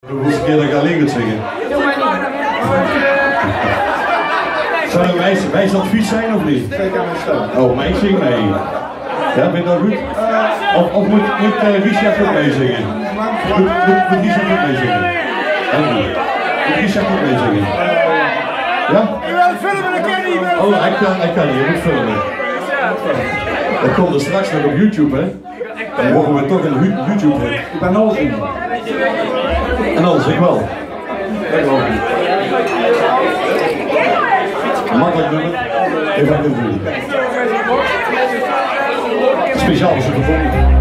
De volgende keer dat ik alleen ga zingen. Zou een wijs advies zijn of niet? Oh, maar ik zing mee. Ja, ben je dat goed? Of moet Richard ook meezingen? Moet Richard ook meezingen? Moet Richard ook meezingen? Ja? Je wilt filmen, dat kan niet. Oh, hij kan niet, je moet filmen. Dat komt er straks nog op YouTube, hè? Dan mogen we toch een YouTube hebben. Ik ben alles in. En alles, ik wel. Dat geloof ik. Makkelijk nummer. Even doen. Speciaal voor ze gevonden.